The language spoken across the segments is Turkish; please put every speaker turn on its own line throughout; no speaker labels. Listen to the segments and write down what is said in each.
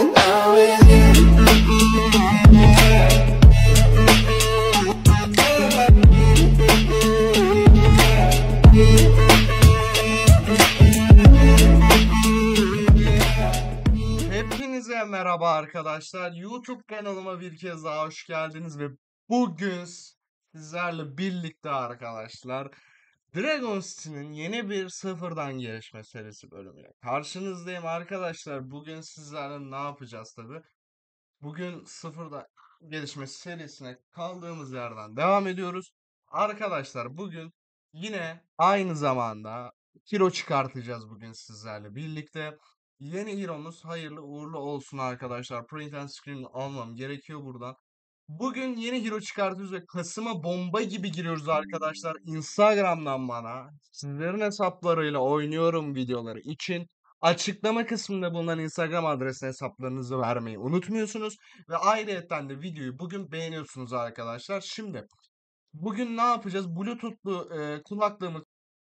right now with you.
Hepinize merhaba arkadaşlar. YouTube kanalıma bir kez daha hoş geldiniz ve bugün sizlerle birlikte arkadaşlar Dragon City'nin yeni bir sıfırdan gelişme serisi bölümüyle karşınızdayım arkadaşlar. Bugün sizlerle ne yapacağız tabi? Bugün sıfırdan gelişme serisine kaldığımız yerden devam ediyoruz. Arkadaşlar bugün yine aynı zamanda hero çıkartacağız bugün sizlerle birlikte. Yeni hero'muz hayırlı uğurlu olsun arkadaşlar. Print and screen almam gerekiyor buradan. Bugün yeni hero çıkartıyoruz ve Kasım'a bomba gibi giriyoruz arkadaşlar. Instagram'dan bana sizlerin hesaplarıyla oynuyorum videoları için açıklama kısmında bulunan Instagram adresine hesaplarınızı vermeyi unutmuyorsunuz. Ve ayrıyetten de videoyu bugün beğeniyorsunuz arkadaşlar. Şimdi bugün ne yapacağız? Bluetooth'lu kulaklığımı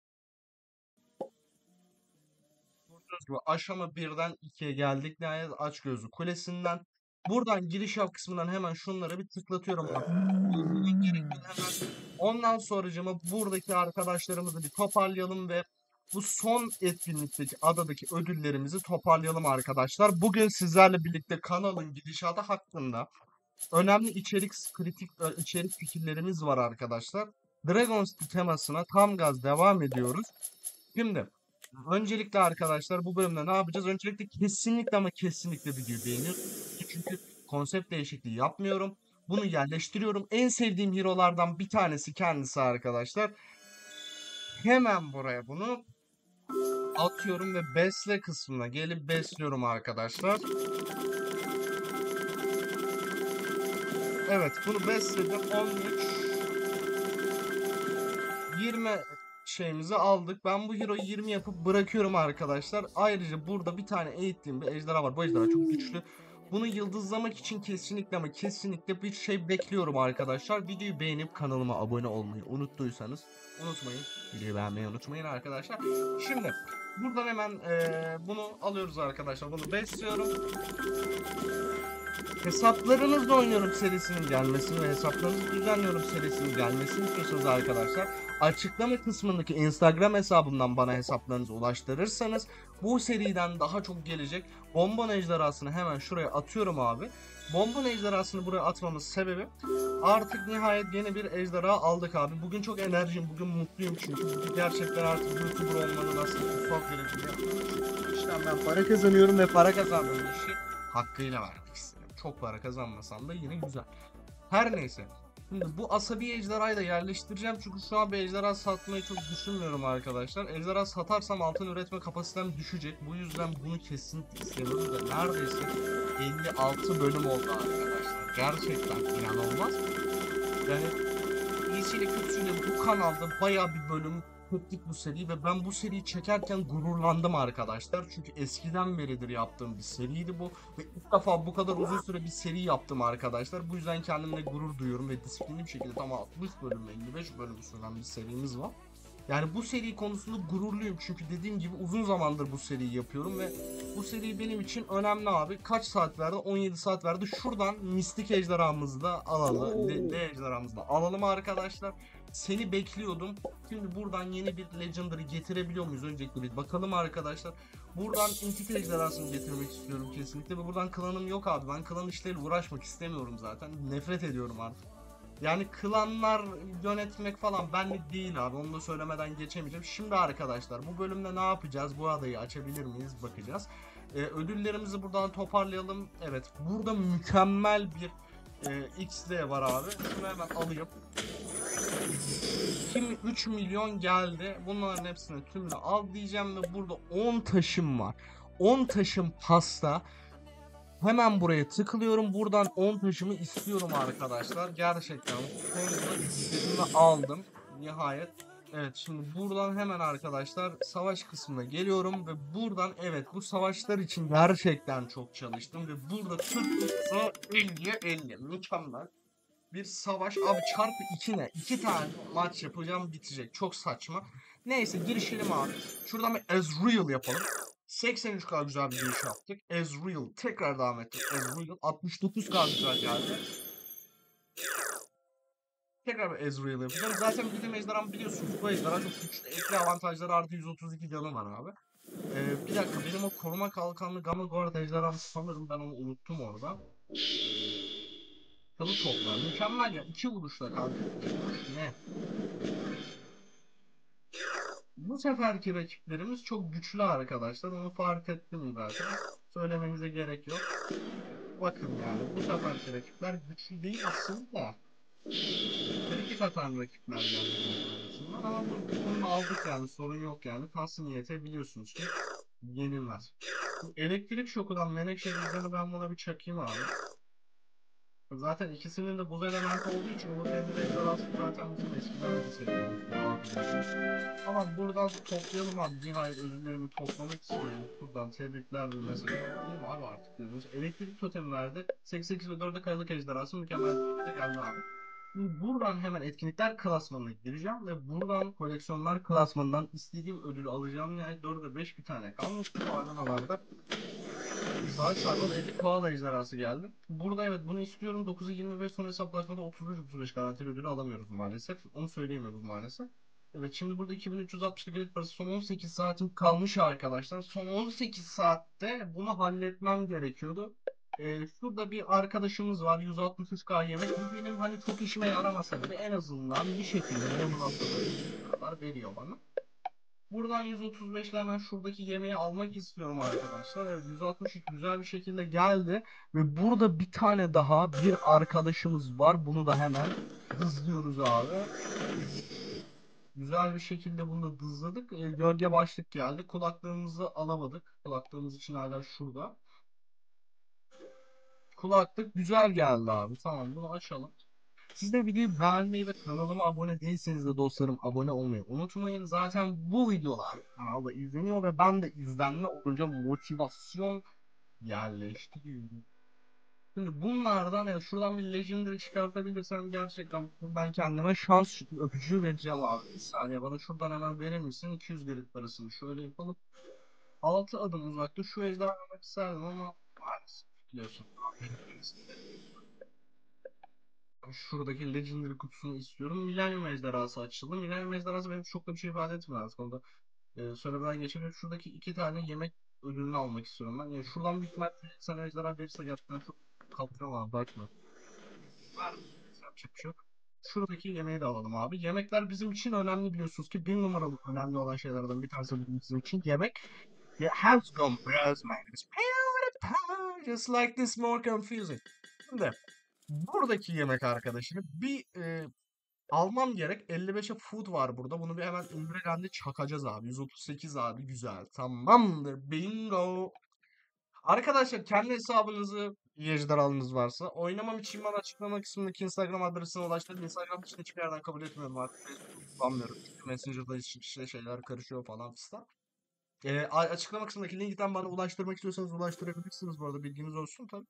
aşama 1'den 2'ye geldik. Nihayet Açgözlü Kulesi'nden. Buradan giriş yap kısmından hemen şunları bir tıklatıyorum. Bak. Hemen. Ondan sonracığıma buradaki arkadaşlarımızı bir toparlayalım ve bu son etkinlikteki adadaki ödüllerimizi toparlayalım arkadaşlar. Bugün sizlerle birlikte kanalın gidişatı hakkında önemli kritik içerik fikirlerimiz var arkadaşlar. Dragon City temasına tam gaz devam ediyoruz. Şimdi öncelikle arkadaşlar bu bölümde ne yapacağız? Öncelikle kesinlikle ama kesinlikle videoyu beğeniyorsunuz. Çünkü konsept değişikliği yapmıyorum. Bunu yerleştiriyorum. En sevdiğim hero'lardan bir tanesi kendisi arkadaşlar. Hemen buraya bunu atıyorum ve besle kısmına gelip besliyorum arkadaşlar. Evet bunu besledim. 13 20 şeyimizi aldık. Ben bu hero'yu 20 yapıp bırakıyorum arkadaşlar. Ayrıca burada bir tane eğittiğim bir ejderha var. Bu ejderha çok güçlü. Bunu yıldızlamak için kesinlikle ama kesinlikle bir şey bekliyorum arkadaşlar. Videoyu beğenip kanalıma abone olmayı unuttuysanız unutmayın. Videoyu beğenmeyi unutmayın arkadaşlar. Şimdi buradan hemen bunu alıyoruz arkadaşlar. Bunu besliyorum. Hesaplarınızla oynuyorum serisinin gelmesini ve hesaplarınızı düzenliyorum serisinin gelmesini istiyorsanız arkadaşlar açıklama kısmındaki Instagram hesabımdan bana hesaplarınızı ulaştırırsanız bu seriden daha çok gelecek. Bonbon ejderhasını hemen şuraya atıyorum abi. Bonbon ejderhasını buraya atmamın sebebi artık nihayet yeni bir ejderha aldık abi. Bugün çok enerjiyim, bugün mutluyum çünkü gerçekten artık YouTuber olmanın aslında ufak gerekli. İşte ben para kazanıyorum ve para kazandığım işi hakkıyla vermek istedim. Çok para kazanmasam da yine güzel. Her neyse. Şimdi bu asabi ejderhayı da yerleştireceğim çünkü şu an bir ejderha satmayı çok düşünmüyorum arkadaşlar. Ejderha satarsam altın üretme kapasitem düşecek. Bu yüzden bunu kesinlikle istemiyorum da neredeyse 56 bölüm oldu arkadaşlar. Gerçekten inanılmaz. Yani iyisiyle kötüsüyle bu kanalda bayağı bir bölüm çektik bu seriyi ve ben bu seriyi çekerken gururlandım arkadaşlar. Çünkü eskiden beridir yaptığım bir seriydi bu ve ilk defa bu kadar uzun süre bir seri yaptım arkadaşlar. Bu yüzden kendimle gurur duyuyorum ve disiplinli bir şekilde tam 60 bölüm 55 bölüm süren bir serimiz var. Yani bu seri konusunda gururluyum çünkü dediğim gibi uzun zamandır bu seriyi yapıyorum ve bu seri benim için önemli abi. Kaç saat verdi? 17 saat verdi. Şuradan mistik ejderhamızı da alalım. Ne ejderhamızı da alalım arkadaşlar. Seni bekliyordum. Şimdi buradan yeni bir Legendary getirebiliyor muyuz? Öncelikle bir bakalım arkadaşlar. Buradan Entity ejderhasını getirmek istiyorum kesinlikle. Ve buradan klanım yok abi. Ben klan işleriyle uğraşmak istemiyorum zaten. Nefret ediyorum artık. Yani klanlar yönetmek falan benlik değil abi. Onu da söylemeden geçemeyeceğim. Şimdi arkadaşlar bu bölümde ne yapacağız? Bu adayı açabilir miyiz? Bakacağız. Ödüllerimizi buradan toparlayalım. Evet. Burada mükemmel bir XD var abi. Şunu hemen alayım. Şimdi 3 milyon geldi. Bunların hepsini tümünü al diyeceğim ve burada 10 taşım var. 10 taşım pasta. Hemen buraya tıklıyorum. Buradan 10 taşımı istiyorum arkadaşlar. Gerçekten istediğimi aldım. Nihayet. Evet şimdi buradan hemen arkadaşlar savaş kısmına geliyorum ve buradan evet bu savaşlar için gerçekten çok çalıştım ve burada 50'ye 50 mükemmel bir savaş abi çarpı 2 ne? 2 tane maç yapacağım bitecek. Çok saçma. Neyse girişelim abi. Şuradan bir Ezreal yapalım. 83K güzel bir giriş yaptık. Ezreal tekrar devam ettik. Ezreal 69K güzel geldi. Tekrar bir Ezreal yapacağım. Zaten bizim ejderham biliyorsunuz bu ejderha çok güçlü. Ekli avantajları artı 132 canı var abi. Bir dakika benim o koruma kalkanlı Gamma Guard ejderham sanırım ben onu unuttum orada. Çalı toplar. Mükemmel ya. 2 vuruşla kanka. 2 vuruş ne? Bu seferki rakiplerimiz çok güçlü arkadaşlar. Onu fark ettim zaten. Söylemenize gerek yok. Bakın yani bu seferki rakipler güçlü değil aslında. Kritik atan rakipler geldi bizim arasından ama bunu aldık yani sorun yok yani. Kast niyete biliyorsunuz ki yenilmez. Bu elektrik şokudan menekşe rüzgarı ben buna bir çakayım abi. Zaten ikisinin de buz elementi olduğu için Umut Emre ejderhası zaten bizim eskiden de sevdiğimiz bir abilerimiz. Ama buradan toplayalım abi. Nihayet ödüllerimi toplamak istiyorum. Buradan tebrikler ve mesaj atayım abi artık diyoruz. Elektrik totemi verdi. 88 ve 4'e kayalık ejderhası mükemmel bir şekilde geldi abi. Şimdi buradan hemen etkinlikler klasmanına gireceğim ve buradan koleksiyonlar klasmanından istediğim ödülü alacağım. Yani 4'e 5 bir tane kalmış. Bu arenalarda Sağ sarmal 50 koala ejderhası geldi. Burada evet bunu istiyorum. 9'u 25 son hesaplaşmada 33-35 garanti ödülü alamıyoruz maalesef. Onu söyleyemiyoruz maalesef. Evet şimdi burada 2360 kredi parası son 18 saatim kalmış arkadaşlar. Son 18 saatte bunu halletmem gerekiyordu. Şurada bir arkadaşımız var 163K yemek. Bu benim hani çok işime yaramasa bile en azından bir şekilde level atlamayı kadar veriyor bana. Buradan 135'le hemen şuradaki yemeği almak istiyorum arkadaşlar. Evet 163 güzel bir şekilde geldi. Ve burada bir tane daha bir arkadaşımız var. Bunu da hemen hızlıyoruz abi. Güzel bir şekilde bunu da hızladık. Gölge başlık geldi. Kulaklığımızı alamadık. Kulaklığımız için hala şurada. Kulaklık güzel geldi abi. Tamam bunu açalım. Siz de videoyu beğenmeyi ve kanalıma abone değilseniz de dostlarım abone olmayı unutmayın. Zaten bu videolar kanalda izleniyor ve ben de izlenme olunca motivasyon yerleşti. Şimdi bunlardan ya şuradan bir Legendary çıkartabilirsem gerçekten ben kendime şans öpücüğü vereceğim abi. Bir saniye bana şuradan hemen verir misin? 200 gerit parasını şöyle yapalım. 6 adım uzakta şu ejderha almak isterdim ama maalesef biliyorsun. Şuradaki Legendary kutusunu istiyorum. Millennium ejderhası açıldı. Millennium ejderhası benim çok da bir şey ifade etmiyor artık. Onu da söylemeden geçelim. Şuradaki 2 tane yemek ödülünü almak istiyorum ben. Yani şuradan büyük ihtimalle sana ejderha verirse gerçekten çok kaptırım abi bakma. Var mı? Yapacak bir şey yok. Şuradaki yemeği de alalım abi. Yemekler bizim için önemli biliyorsunuz ki bir numaralı önemli olan şeylerden bir tanesi bizim için yemek. Yeah, has gone bros, man. It's PewDiePie, just like this more confusing. Şimdi buradaki yemek arkadaşını bir almam gerek. 55'e food var burada. Bunu bir hemen indiregendi çakacağız abi. 138 abi güzel. Tamamdır. Bingo. Arkadaşlar kendi hesabınızı ejderhalınız varsa oynamam için bana açıklama kısmındaki Instagram adresine ulaştırın. Instagram dışında hiçbir yerden kabul etmiyorum artık. Facebook kullanmıyorum. Çünkü Messenger'da işte şeyler karışıyor falan fistan. Açıklama kısmındaki linkten bana ulaştırmak istiyorsanız ulaştırabilirsiniz bu arada bilginiz olsun tabii.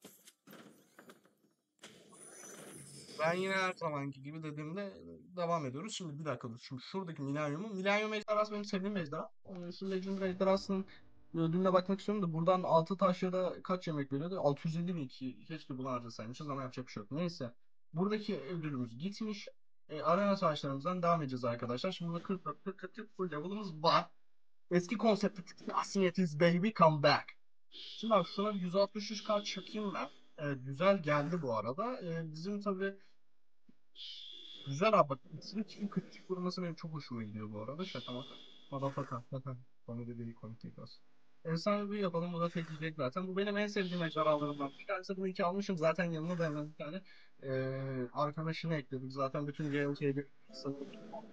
Ben yine her zamanki gibi dediğimde devam ediyoruz. Şimdi bir dakika dur. Şimdi şuradaki Millennium ejderhası benim sevdiğim ejderha. Şu Legendary ejderhasının ödülüne bakmak istiyorum da buradan 6 taş ya da kaç yemek veriyordu? 650 mi ki? Keşke bunu harcasaymışız ama yapacak bir şey yok. Neyse. Buradaki ödülümüz gitmiş. Arena savaşlarımızdan devam edeceğiz arkadaşlar. Şimdi burada 44, 40, 40 full level'ımız var. Eski konsepti Asiniyetis Baby Come Back. Şimdi abi şuna bir 163 kart çakayım ben. Güzel geldi bu arada. Bizim tabii güzel abi bak. İkisinin çift kritik vurması benim çok hoşuma gidiyor bu arada. Şaka maka. Motherfucker. Zaten bana dediği komik değil aslında. Efsane bir yapalım. Bu da tek yiyecek zaten. Bu benim en sevdiğim ejderhalarımdan. Bir tanesi bu iki almışım. Zaten yanına da hemen bir tane arkadaşını ekledik. Zaten bütün GLC'yi sanırım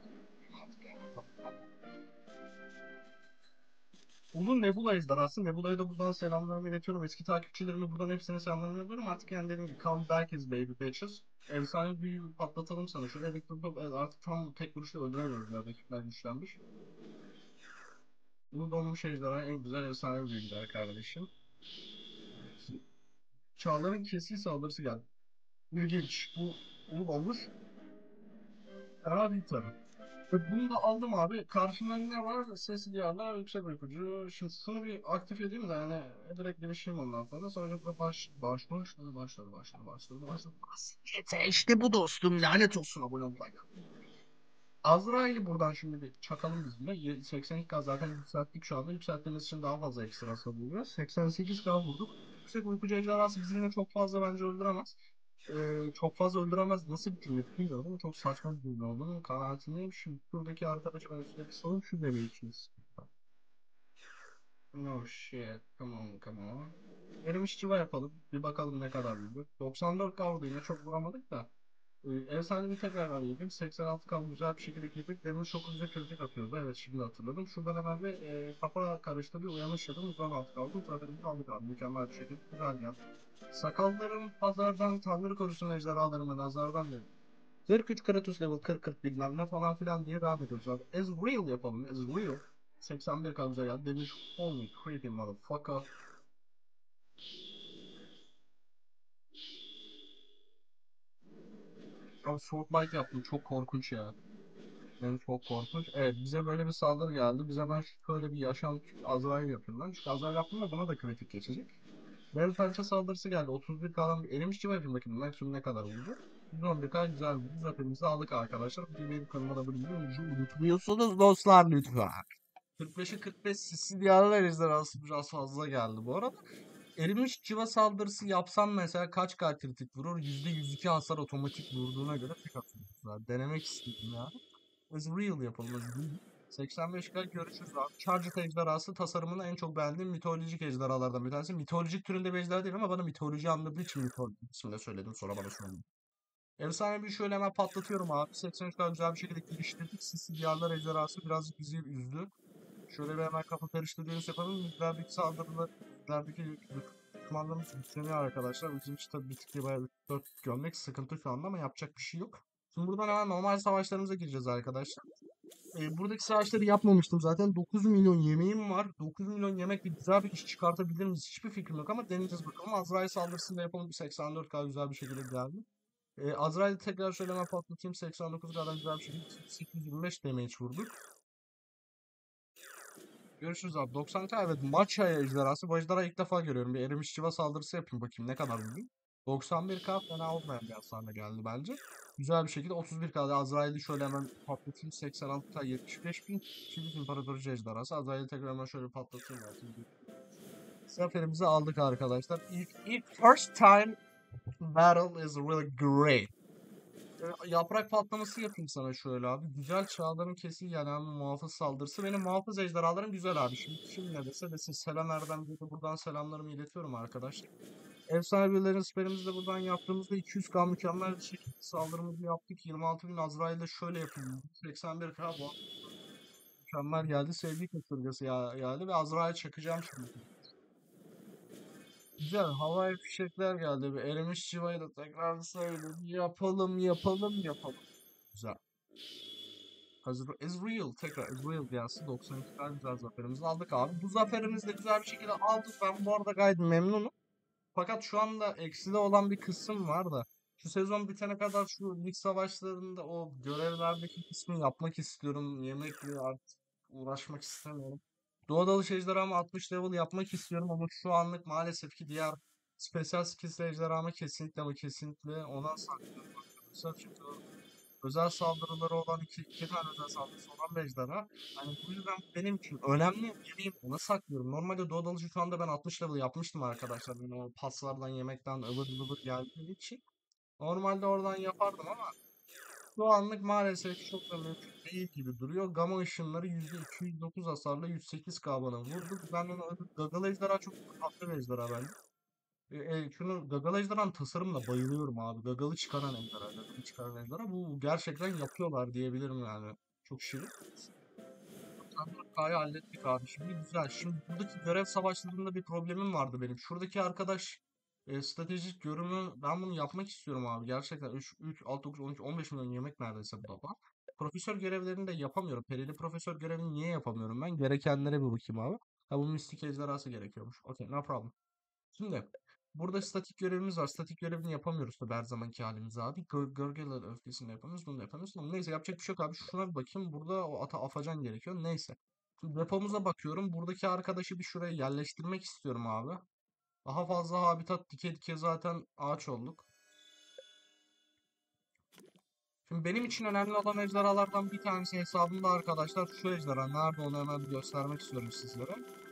Ulu Nebula ejderhası. Nebula'ya da buradan selamlarımı iletiyorum. Eski takipçilerime buradan hepsine selamlarımı iletiyorum. Artık yani dediğim gibi come back is baby bitches. Efsane büyü patlatalım sana. Şöyle elektrik artık tam tek vuruşla öldüremiyoruz. Ya rakipler güçlenmiş. Ulu donmuş ejderha en güzel efsane büyüler kardeşim. Çağların kesin saldırısı geldi. İlginç. Bu ulu donmuş. Fena değil tabii. Bunu da aldım abi. Karşımda ne var? Sesli diyarlar, yüksek uykucu. Şimdi şunu bir aktif edeyim de yani direkt girişeyim ondan sonra da başladı. İşte bu dostum, lanet olsun abone olmayı. Azrail'i buradan şimdi bir çakalım biz buna. 82K zaten yükselttik şu anda. Yükselttiğimiz için daha fazla ekstra buluyoruz. 88K vurduk. Yüksek uykucu ejderhası bizi yine çok fazla bence öldüremez. Çok fazla öldüremez. Nasıl bir cümle bilmiyorum ama çok saçma bir cümle olduğunu kanaatindeyim. Şimdi buradaki arkadaşa ben üstüne bir sorun şu demeye içiniz. No shit. Come on, come on. Erimiş civa yapalım. Bir bakalım ne kadar büyüdü. 94 kaldı yine çok vuramadık da. Efsane bir tekrar alayım. 86 kaldı güzel bir şekilde girdik. Demin çok güzel kritik atıyordu. Evet şimdi hatırladım. Şuradan hemen bir kafa karıştı bir uyanış yedim. Uzan alt kaldı. Zaferimizi aldık abi. Mükemmel bir şekilde. Güzel geldi. Sakallarım pazardan tanrı korusun ejderhalarıma nazardan dedi. 43 Kratos level 40 bilmem ne falan filan diye devam ediyoruz abi. As real yapalım. As real. 81 kalınca geldi. Demiş holy creepy motherfucker. Abi sword bite yaptım. Çok korkunç ya. Yani çok korkunç. Evet bize böyle bir saldırı geldi. Bize ben şöyle bir yaşam Azrail yapıyorum. Çünkü Azrail yaptığımda buna da kritik geçecek. Dev pençe saldırısı geldi. 31 kalan bir erimiş civa yapayım bakayım. Maksimum ne kadar vurdu? 111 güzel vurdu. Zaten bizi aldık arkadaşlar. Bu benim kanalıma da abone olmayı unutmuyorsunuz dostlar lütfen. 45'e 45 Sicilyalılar ejderhası biraz fazla geldi bu arada. Erimiş civa saldırısı yapsam mesela kaç kritik vurur? %102 hasar otomatik vurduğuna göre tek atıyoruz. Denemek istedim ya. As real yapalım. As real. 85K görüşürüz abi. Charger ejderhası tasarımını en çok beğendiğim mitolojik ejderhalardan bir tanesi. Mitolojik türünde bir ejderha değil ama bana mitoloji anladığı için mitolojik ismini söyledim. Sonra bana söyledim. Efsane bir şöyle hemen patlatıyorum abi. 83K güzel bir şekilde geliştirdik. Sicilyalılar ejderhası birazcık bizi üzdü. Şöyle bir hemen kafa karıştırıyoruz yapalım. Midlerdeki saldırılar, midlerdeki düşmanlarımız güçleniyor arkadaşlar. Bizim için tabii bir tık bayağı 4 gömmek sıkıntı şu anda ama yapacak bir şey yok. Şimdi buradan hemen normal savaşlarımıza gireceğiz arkadaşlar. Buradaki savaşları yapmamıştım zaten. 9 milyon yemeğim var. 9 milyon yemekle güzel bir iş çıkartabilir miyiz? Hiçbir fikrim yok ama deneyeceğiz bakalım. Azrail saldırısını da yapalım. 84K güzel bir şekilde geldi. Azrail'i tekrar şöyle hemen patlatayım. 89K'dan güzel bir şekilde 825 damage vurduk. Görüşürüz abi. 90K evet. Maçaya ejderhası. Bu ejderhayı ilk defa görüyorum. Bir erimiş civa saldırısı yapayım bakayım ne kadar vurdu. 91K fena olmayan bir hasarla geldi bence. Güzel bir şekilde 31K'da Azrail'i şöyle hemen patlatayım. 86K 75 bin. Kilit İmparatorcu ejderhası. Azrail'i tekrar hemen şöyle patlatayım. Zaferimizi aldık arkadaşlar. İlk first time battle is really great. Yaprak patlaması yapayım sana şöyle abi. Güzel çağların kesin yani muhafız saldırısı. Benim muhafız ejderhalarım güzel abi. Şimdi kim ne dese desin. Selam Erdem diye de buradan selamlarımı iletiyorum arkadaşlar. Efsane birlerin siperimizi de buradan yaptığımızda 200K mükemmel bir şekilde saldırımızı yaptık. 26.000 Azrail'de şöyle yapayım. 81K bu mükemmel geldi. Sevgi kasırgası ya geldi ve Azrail çakacağım şimdi. Güzel havai fişekler geldi. Bir erimiş civayı da tekrar söyleyeyim. Yapalım. Güzel. Hazır Ezreal tekrar Ezreal gelsin. 92 tane güzel zaferimizi aldık abi. Bu zaferimizi de güzel bir şekilde aldık. Ben bu arada gayet memnunum. Fakat şu anda ekside olan bir kısım var da. Şu sezon bitene kadar şu lig savaşlarında o görevlerdeki kısmı yapmak istiyorum. Yemekle artık uğraşmak istemiyorum. Doğa dalış ejderhamı 60 level yapmak istiyorum ama şu anlık maalesef ki diğer special skills ejderhamı kesinlikle ama kesinlikle ona saklıyorum arkadaşlar. Çünkü özel saldırıları olan iki tane özel saldırısı olan bir ejderha. Hani bu yüzden benim için önemli dediğim ona saklıyorum. Normalde Doğa Dalıcı şu anda ben 60 level yapmıştım arkadaşlar. Yani o paslardan yemekten ıvır zıvır geldiği için. Normalde oradan yapardım ama şu anlık maalesef çok da mümkün değil gibi duruyor. Gama ışınları %209 hasarla 108K bana vurdu. Ben onu Gagalı ejderha çok tatlı bir ejderha bence. Şunu Gagalı ejderhanın tasarımına bayılıyorum abi. Gagalı çıkaran ejderha, Gagalı çıkaran ejderha. Bu gerçekten yapıyorlar diyebilirim yani. Çok şirin. 94K'yı hallettik abi. Şimdi güzel. Şimdi buradaki görev savaşlarında bir problemim vardı benim. Şuradaki arkadaş stratejik görünümü ben bunu yapmak istiyorum abi. Gerçekten 3, 6, 9, 12, 15 milyon yemek neredeyse bu da var. Profesör görevlerini de yapamıyorum. Perili profesör görevini niye yapamıyorum ben? Gerekenlere bir bakayım abi. Ha bu mistik ejderhası gerekiyormuş. Okey no problem. Şimdi Burada statik görevimiz var. Statik görevini yapamıyoruz tabii her zamanki halimiz abi. Gölgeler öfkesini yapamıyoruz. Bunu da yapamıyoruz. Ama neyse yapacak bir şey yok abi. Şuna bir bakayım. Burada o ata afacan gerekiyor. Neyse. Şimdi depomuza bakıyorum. Buradaki arkadaşı bir şuraya yerleştirmek istiyorum abi. Daha fazla habitat dike dike zaten ağaç olduk. Şimdi benim için önemli olan ejderhalardan bir tanesi hesabımda arkadaşlar şu ejderha. Nerede onu hemen bir göstermek istiyorum sizlere.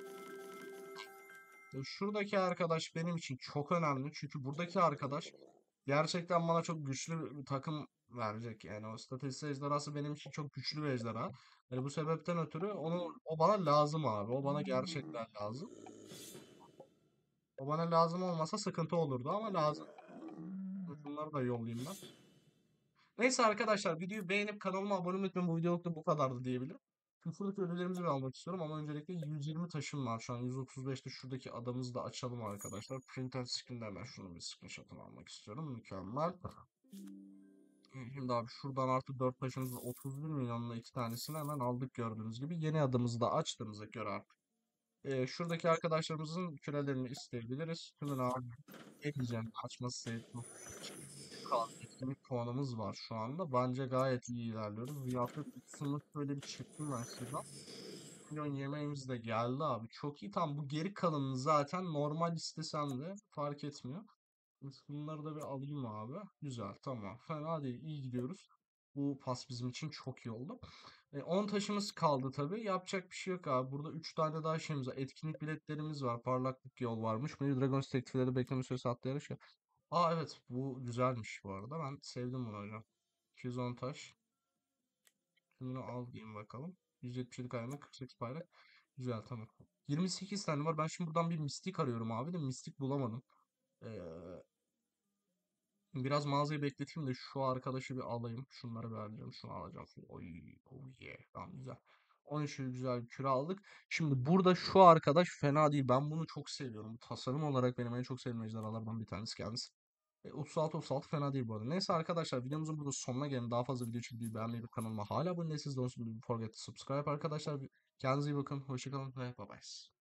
Şuradaki arkadaş benim için çok önemli. Çünkü buradaki arkadaş gerçekten bana çok güçlü bir takım verecek. Yani o Strateji ejderhası benim için çok güçlü bir ejderha. Yani bu sebepten ötürü o bana lazım abi. O bana gerçekten lazım. O bana lazım olmasa sıkıntı olurdu ama lazım. Şunları da yollayayım ben. Neyse arkadaşlar videoyu beğenip kanalıma abone olmayı unutmayın. Bu videoluk da bu kadardı diyebilirim. Şimdi şuradaki ödüllerimizi bir almak istiyorum ama öncelikle 120 taşım var. Şu an 135'te şuradaki adamızı da açalım arkadaşlar. Print and screen'de hemen şunu bir screenshot'ını almak istiyorum. Mükemmel. Şimdi abi şuradan artı 4 taşımızın 31 milyonla iki tanesini hemen aldık gördüğünüz gibi. Yeni adımızı da açtığımıza göre artık. Şuradaki arkadaşlarımızın kürelerini isteyebiliriz. Tümünü abi ekleyeceğim. Açması sevdim. Etkinlik puanımız var şu anda. Bence gayet iyi ilerliyoruz. Riyafet kutusunu şöyle bir çektim ben şuradan. Milyon yemeğimiz de geldi abi. Çok iyi. Tam bu geri kalanını zaten normal istesem de fark etmiyor. Bunları da bir alayım abi. Güzel, tamam. Fena değil. İyi gidiyoruz. Bu pas bizim için çok iyi oldu. 10 taşımız kaldı tabii. Yapacak bir şey yok abi. Burada 3 tane daha şeyimiz var. Etkinlik biletlerimiz var. Parlaklık yol varmış. Mini Dragons teklifleri bekleme süresi atlayarak şey. Aa evet bu güzelmiş bu arada. Ben sevdim bunu hocam. 210 taş. Şunu al diyeyim bakalım. 177 kaymak 48 bayrak. Güzel tamam. 28 tane var. Ben şimdi buradan bir mistik arıyorum abi de mistik bulamadım. Ee, Biraz mağazayı bekleteyim de şu arkadaşı bir alayım. Şunları vereceğim. Şunu alacağım. Oy, oh yeah. Tamam güzel. 13 güzel bir küre aldık. Şimdi burada şu arkadaş fena değil. Ben bunu çok seviyorum. Bu tasarım olarak benim en çok sevdiğim ejderhalardan bir tanesi kendisi. 36 fena değil bu arada. Neyse arkadaşlar videomuzun burada sonuna gelin. Daha fazla video için videoyu beğenmeyi ve kanalıma hala abone değilseniz don't forget to subscribe arkadaşlar. Kendinize iyi bakın. Hoşçakalın ve bye bye.